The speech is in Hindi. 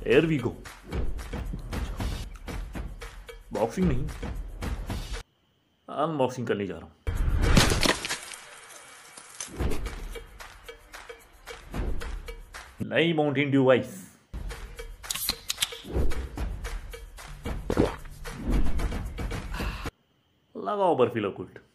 Air we go. बॉक्सिंग नहीं, अनबॉक्सिंग करने जा रहा हूं। नई माउंटेन ड्यू वाइस। लगाओ बर्फीला कुल्ट।